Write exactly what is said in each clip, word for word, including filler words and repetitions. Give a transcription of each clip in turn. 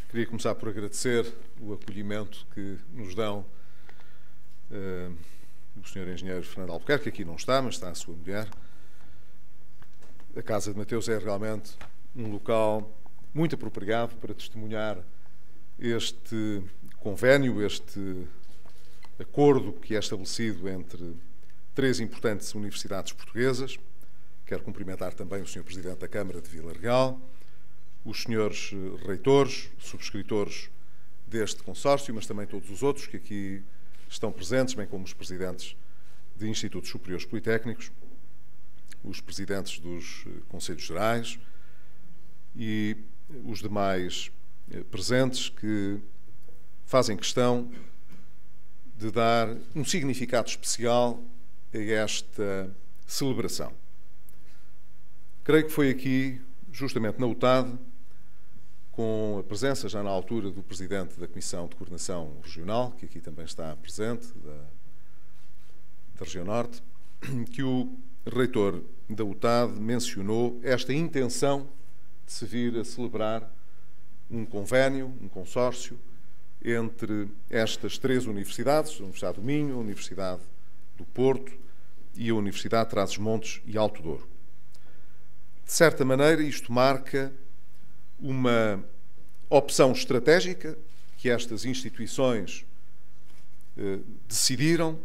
Queria começar por agradecer o acolhimento que nos dão uh, o senhor Engenheiro Fernando Albuquerque, que aqui não está, mas está a sua mulher. A Casa de Mateus é realmente um local muito apropriado para testemunhar este convênio, este acordo que é estabelecido entre três importantes universidades portuguesas. Quero cumprimentar também o senhor Presidente da Câmara de Vila Real, os senhores reitores, subscritores deste consórcio, mas também todos os outros que aqui estão presentes, bem como os presidentes de Institutos Superiores Politécnicos, os presidentes dos Conselhos Gerais e os demais presentes que fazem questão de dar um significado especial a esta celebração. Creio que foi aqui, justamente na U T A D, com a presença já na altura do Presidente da Comissão de Coordenação Regional, que aqui também está presente, da, da Região Norte, que o reitor da U T A D mencionou esta intenção de se vir a celebrar um convênio, um consórcio, entre estas três universidades, a Universidade do Minho, a Universidade do Porto e a Universidade de Trás-os-Montes e Alto Douro. De certa maneira, isto marca uma opção estratégica que estas instituições eh, decidiram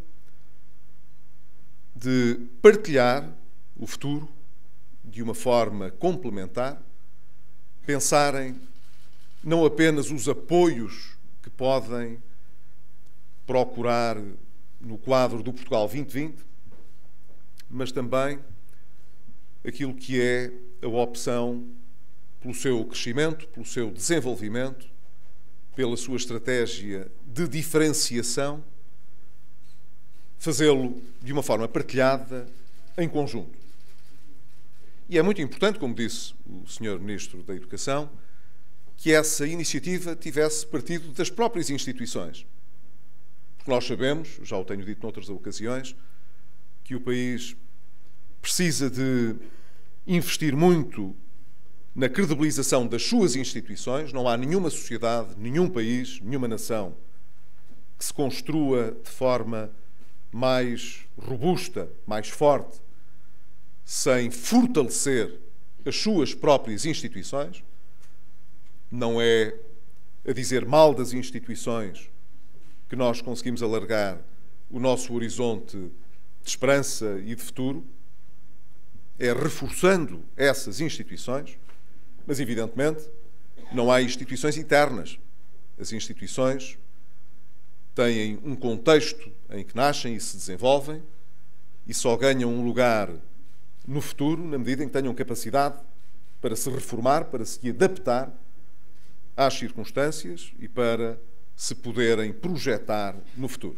de partilhar o futuro de uma forma complementar, pensarem não apenas os apoios que podem procurar no quadro do Portugal vinte vinte, mas também aquilo que é a opção pelo seu crescimento, pelo seu desenvolvimento, pela sua estratégia de diferenciação, fazê-lo de uma forma partilhada, em conjunto. E é muito importante, como disse o senhor Ministro da Educação, que essa iniciativa tivesse partido das próprias instituições. Porque nós sabemos, já o tenho dito noutras ocasiões, que o país precisa de investir muito na credibilização das suas instituições. Não há nenhuma sociedade, nenhum país, nenhuma nação que se construa de forma mais robusta, mais forte, sem fortalecer as suas próprias instituições. Não é a dizer mal das instituições que nós conseguimos alargar o nosso horizonte de esperança e de futuro. É reforçando essas instituições, mas, evidentemente, não há instituições internas. As instituições têm um contexto em que nascem e se desenvolvem e só ganham um lugar no futuro na medida em que tenham capacidade para se reformar, para se adaptar às circunstâncias e para se poderem projetar no futuro.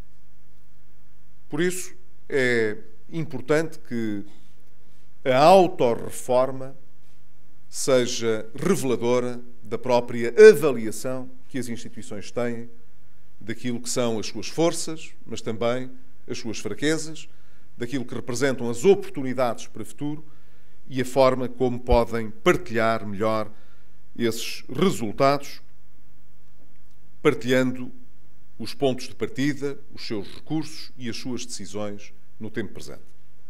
Por isso, é importante que a autorreforma seja reveladora da própria avaliação que as instituições têm daquilo que são as suas forças, mas também as suas fraquezas, daquilo que representam as oportunidades para o futuro e a forma como podem partilhar melhor esses resultados, partilhando os pontos de partida, os seus recursos e as suas decisões no tempo presente.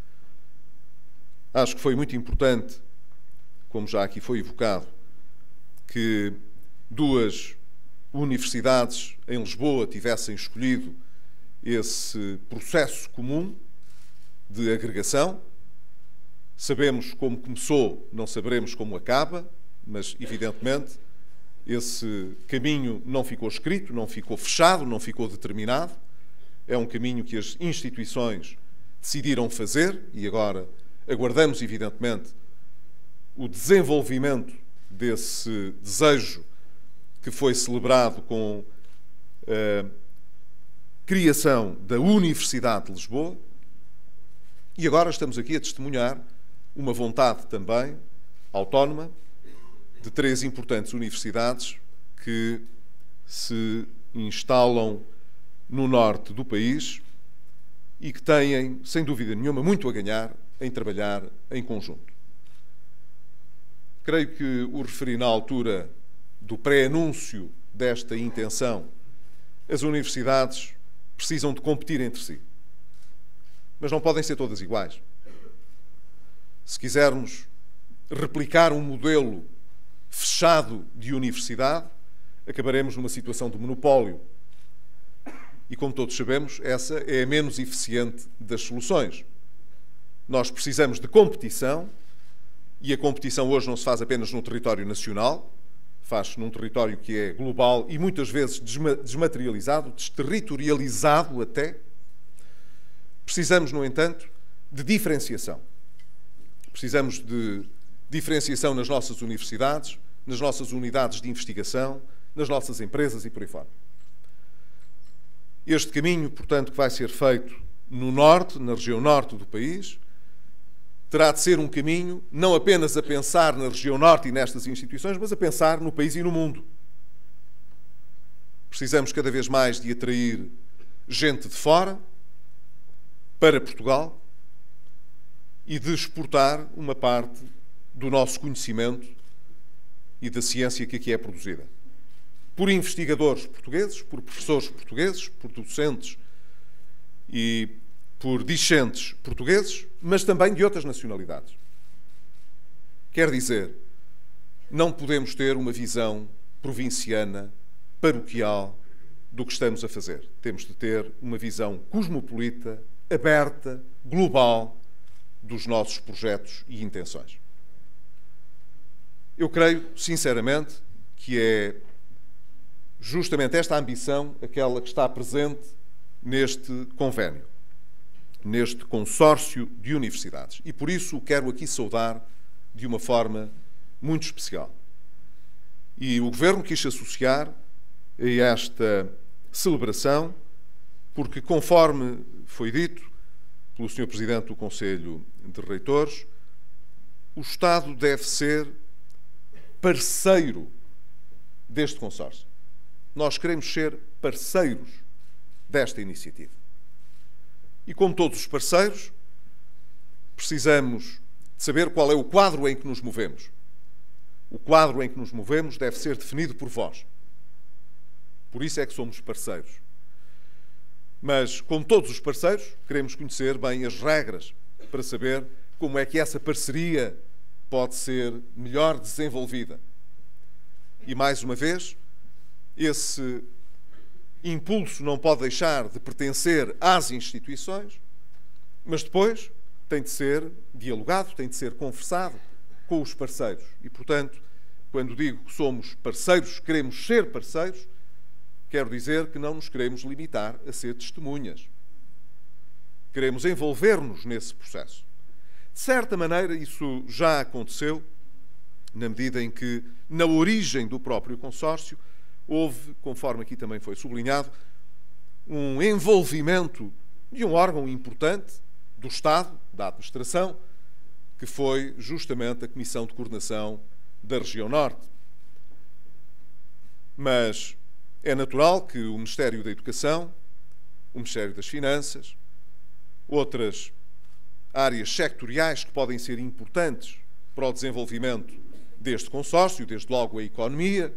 Acho que foi muito importante, como já aqui foi evocado, que duas universidades em Lisboa tivessem escolhido esse processo comum de agregação. Sabemos como começou, não saberemos como acaba, mas, evidentemente, esse caminho não ficou escrito, não ficou fechado, não ficou determinado. É um caminho que as instituições decidiram fazer e agora aguardamos, evidentemente, o desenvolvimento desse desejo que foi celebrado com a criação da Universidade de Lisboa. E agora estamos aqui a testemunhar uma vontade também autónoma de três importantes universidades que se instalam no norte do país e que têm, sem dúvida nenhuma, muito a ganhar em trabalhar em conjunto. Creio que o referi na altura do pré-anúncio desta intenção, as universidades precisam de competir entre si. Mas não podem ser todas iguais. Se quisermos replicar um modelo fechado de universidade, acabaremos numa situação de monopólio. E, como todos sabemos, essa é a menos eficiente das soluções. Nós precisamos de competição, e a competição hoje não se faz apenas no território nacional, faz-se num território que é global e muitas vezes desmaterializado, desterritorializado até. Precisamos, no entanto, de diferenciação. Precisamos de diferenciação nas nossas universidades, nas nossas unidades de investigação, nas nossas empresas e por aí fora. Este caminho, portanto, que vai ser feito no norte, na região norte do país, terá de ser um caminho não apenas a pensar na região norte e nestas instituições, mas a pensar no país e no mundo. Precisamos cada vez mais de atrair gente de fora para Portugal e de exportar uma parte do nosso conhecimento e da ciência que aqui é produzida. Por investigadores portugueses, por professores portugueses, por docentes e por discentes portugueses, mas também de outras nacionalidades. Quer dizer, não podemos ter uma visão provinciana, paroquial, do que estamos a fazer. Temos de ter uma visão cosmopolita, aberta, global, dos nossos projetos e intenções. Eu creio, sinceramente, que é justamente esta ambição aquela que está presente neste convénio, neste consórcio de universidades. E por isso o quero aqui saudar de uma forma muito especial. E o Governo quis se associar a esta celebração, porque, conforme foi dito pelo senhor Presidente do Conselho de Reitores, o Estado deve ser parceiro deste consórcio. Nós queremos ser parceiros desta iniciativa. E, como todos os parceiros, precisamos de saber qual é o quadro em que nos movemos. O quadro em que nos movemos deve ser definido por vós. Por isso é que somos parceiros. Mas, como todos os parceiros, queremos conhecer bem as regras para saber como é que essa parceria pode ser melhor desenvolvida. E, mais uma vez, esse impulso não pode deixar de pertencer às instituições, mas depois tem de ser dialogado, tem de ser conversado com os parceiros. E, portanto, quando digo que somos parceiros, queremos ser parceiros, quero dizer que não nos queremos limitar a ser testemunhas. Queremos envolver-nos nesse processo. De certa maneira, isso já aconteceu, na medida em que, na origem do próprio consórcio, houve, conforme aqui também foi sublinhado, um envolvimento de um órgão importante do Estado, da administração, que foi justamente a Comissão de Coordenação da Região Norte. Mas é natural que o Ministério da Educação, o Ministério das Finanças, outras áreas sectoriais que podem ser importantes para o desenvolvimento deste consórcio, desde logo a economia,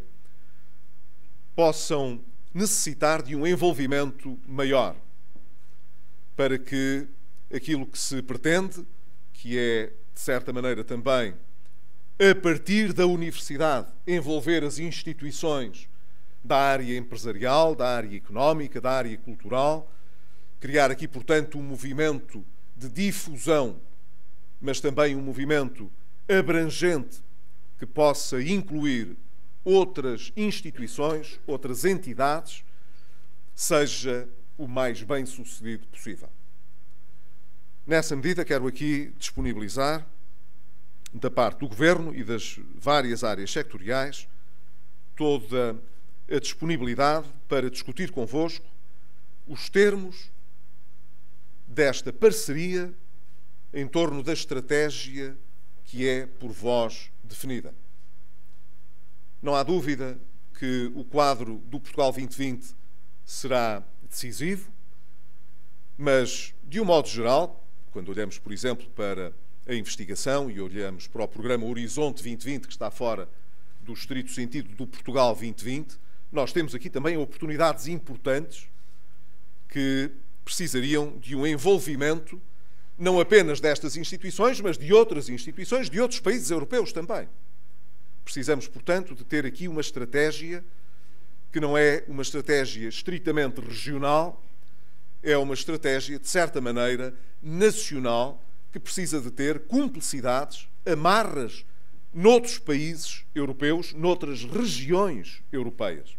possam necessitar de um envolvimento maior para que aquilo que se pretende, que é, de certa maneira também, a partir da universidade, envolver as instituições da área empresarial, da área económica, da área cultural, criar aqui, portanto, um movimento de difusão, mas também um movimento abrangente que possa incluir outras instituições, outras entidades, seja o mais bem-sucedido possível. Nessa medida, quero aqui disponibilizar, da parte do Governo e das várias áreas sectoriais, toda a disponibilidade para discutir convosco os termos desta parceria em torno da estratégia que é por vós definida. Não há dúvida que o quadro do Portugal vinte vinte será decisivo, mas, de um modo geral, quando olhamos, por exemplo, para a investigação e olhamos para o programa Horizonte vinte vinte, que está fora do estrito sentido do Portugal vinte vinte, nós temos aqui também oportunidades importantes que precisariam de um envolvimento não apenas destas instituições, mas de outras instituições, de outros países europeus também. Precisamos, portanto, de ter aqui uma estratégia que não é uma estratégia estritamente regional, é uma estratégia, de certa maneira, nacional, que precisa de ter cumplicidades, amarras noutros países europeus, noutras regiões europeias.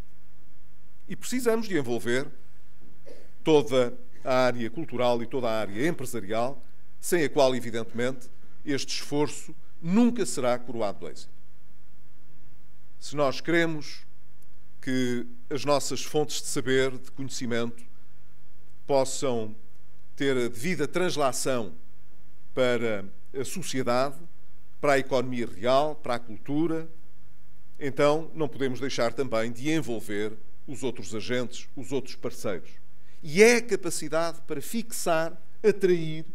E precisamos de envolver toda a área cultural e toda a área empresarial, sem a qual, evidentemente, este esforço nunca será coroado de êxito. Se nós queremos que as nossas fontes de saber, de conhecimento, possam ter a devida translação para a sociedade, para a economia real, para a cultura, então não podemos deixar também de envolver os outros agentes, os outros parceiros. E é a capacidade para fixar, atrair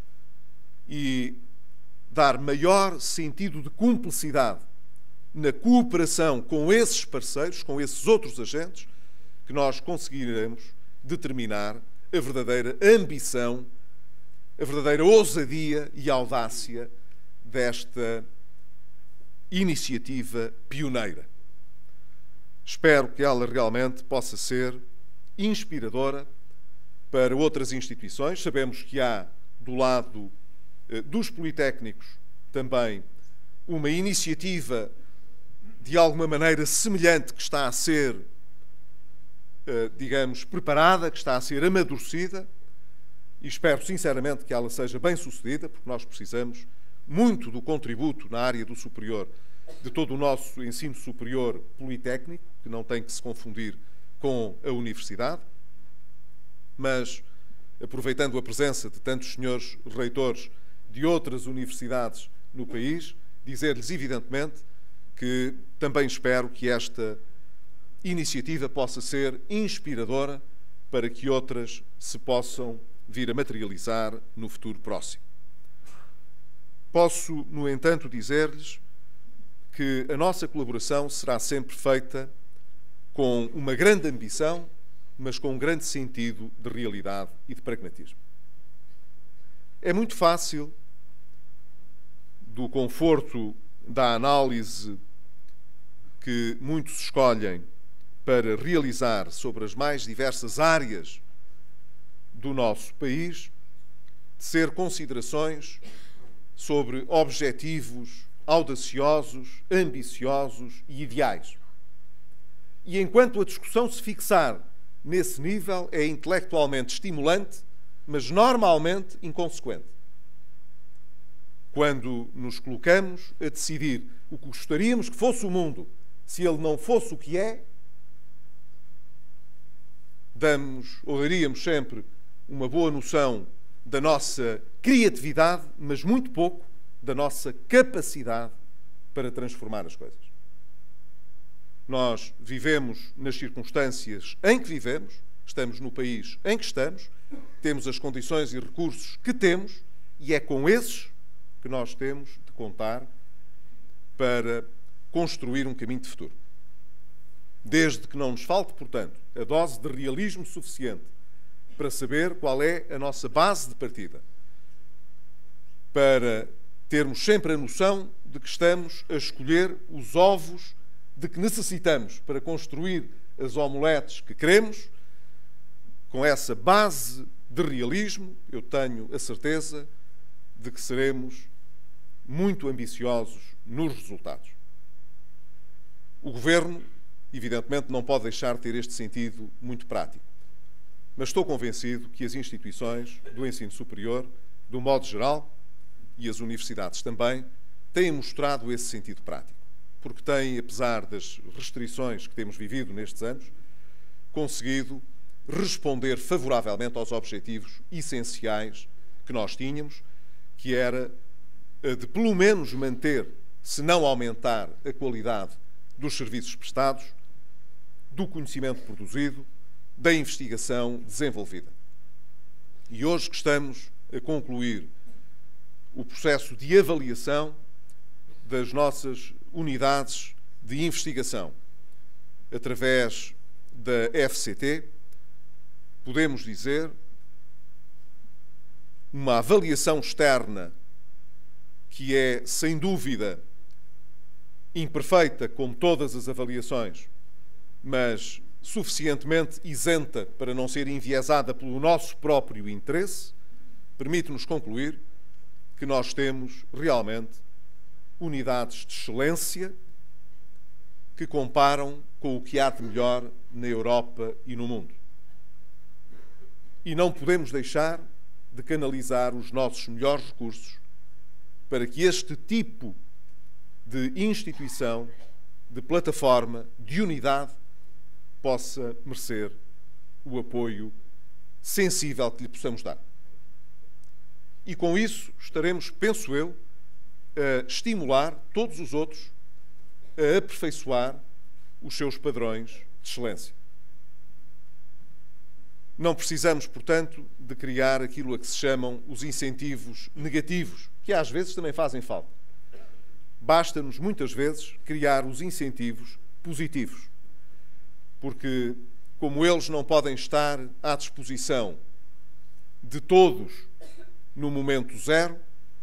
e dar maior sentido de cumplicidade na cooperação com esses parceiros, com esses outros agentes, que nós conseguiremos determinar a verdadeira ambição, a verdadeira ousadia e audácia desta iniciativa pioneira. Espero que ela realmente possa ser inspiradora para outras instituições. Sabemos que há, do lado eh, dos politécnicos, também uma iniciativa de alguma maneira semelhante que está a ser, eh, digamos, preparada, que está a ser amadurecida, e espero sinceramente que ela seja bem sucedida, porque nós precisamos muito do contributo na área do superior, de todo o nosso ensino superior politécnico, que não tem que se confundir com a universidade, mas, aproveitando a presença de tantos senhores reitores de outras universidades no país, dizer-lhes evidentemente que também espero que esta iniciativa possa ser inspiradora para que outras se possam vir a materializar no futuro próximo. Posso, no entanto, dizer-lhes que a nossa colaboração será sempre feita com uma grande ambição, mas com um grande sentido de realidade e de pragmatismo. É muito fácil, do conforto da análise que muitos escolhem para realizar sobre as mais diversas áreas do nosso país, tecer considerações sobre objetivos audaciosos, ambiciosos e ideais. E enquanto a discussão se fixar nesse nível, é intelectualmente estimulante, mas normalmente inconsequente. Quando nos colocamos a decidir o que gostaríamos que fosse o mundo, se ele não fosse o que é, damos, ou daríamos sempre uma boa noção da nossa criatividade, mas muito pouco da nossa capacidade para transformar as coisas. Nós vivemos nas circunstâncias em que vivemos, estamos no país em que estamos, temos as condições e recursos que temos, e é com esses que nós temos de contar para construir um caminho de futuro. Desde que não nos falte, portanto, a dose de realismo suficiente para saber qual é a nossa base de partida, para termos sempre a noção de que estamos a escolher os ovos de que necessitamos para construir as omeletes que queremos. Com essa base de realismo, eu tenho a certeza de que seremos muito ambiciosos nos resultados. O Governo, evidentemente, não pode deixar de ter este sentido muito prático. Mas estou convencido que as instituições do ensino superior, do modo geral, e as universidades também, têm mostrado esse sentido prático. Porque têm, apesar das restrições que temos vivido nestes anos, conseguido responder favoravelmente aos objetivos essenciais que nós tínhamos, que era a de, pelo menos, manter, se não aumentar, a qualidade dos serviços prestados, do conhecimento produzido, da investigação desenvolvida. E hoje que estamos a concluir o processo de avaliação das nossas unidades de investigação através da F C T, podemos dizer, uma avaliação externa que é, sem dúvida, imperfeita, como todas as avaliações, mas suficientemente isenta para não ser enviesada pelo nosso próprio interesse, permite-nos concluir que nós temos realmente unidades de excelência que comparam com o que há de melhor na Europa e no mundo. E não podemos deixar de canalizar os nossos melhores recursos para que este tipo de instituição, de plataforma, de unidade, possa merecer o apoio sensível que lhe possamos dar. E com isso estaremos, penso eu, a estimular todos os outros a aperfeiçoar os seus padrões de excelência. Não precisamos, portanto, de criar aquilo a que se chamam os incentivos negativos, que às vezes também fazem falta. Basta-nos, muitas vezes, criar os incentivos positivos. Porque, como eles não podem estar à disposição de todos no momento zero,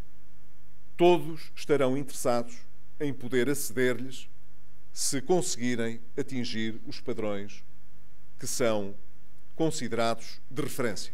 todos estarão interessados em poder aceder-lhes se conseguirem atingir os padrões que são considerados de referência.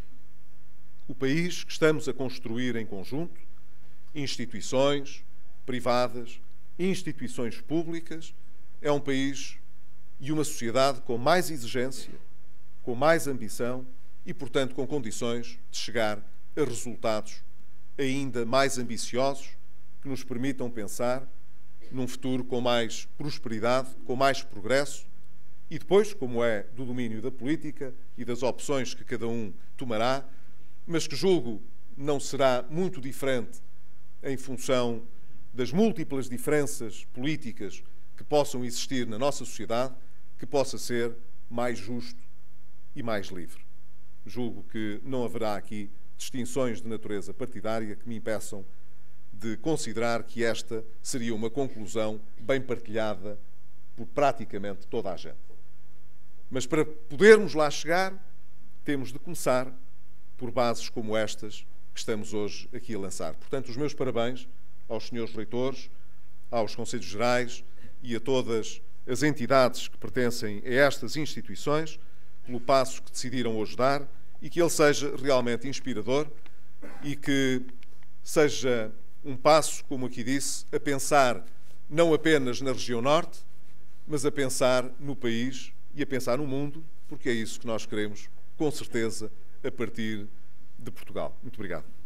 O país que estamos a construir em conjunto, instituições privadas, instituições públicas, é um país e uma sociedade com mais exigência, com mais ambição e, portanto, com condições de chegar a resultados ainda mais ambiciosos que nos permitam pensar num futuro com mais prosperidade, com mais progresso e depois, como é do domínio da política e das opções que cada um tomará, mas que julgo não será muito diferente em função das múltiplas diferenças políticas que possam existir na nossa sociedade, que possa ser mais justo e mais livre. Julgo que não haverá aqui distinções de natureza partidária que me impeçam de considerar que esta seria uma conclusão bem partilhada por praticamente toda a gente. Mas para podermos lá chegar, temos de começar por bases como estas que estamos hoje aqui a lançar. Portanto, os meus parabéns aos senhores reitores, aos conselhos gerais e a todas as entidades que pertencem a estas instituições, pelo passo que decidiram hoje dar, e que ele seja realmente inspirador e que seja um passo, como aqui disse, a pensar não apenas na região norte, mas a pensar no país e a pensar no mundo, porque é isso que nós queremos, com certeza, a partir de Portugal. Muito obrigado.